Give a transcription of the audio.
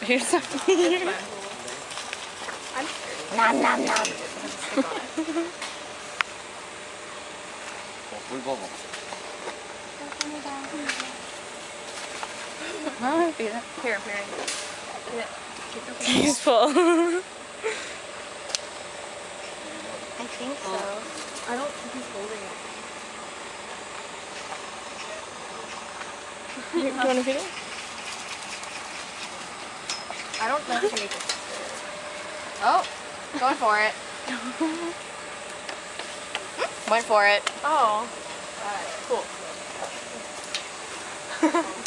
Here's something. Nom nom nom. 물먹어. Oh, feed it. Here. He's full. I think so. I don't think he's holding it. You want to feed it? I don't know if he needs it. Oh, going for it. Went for it. Oh. Alright, cool.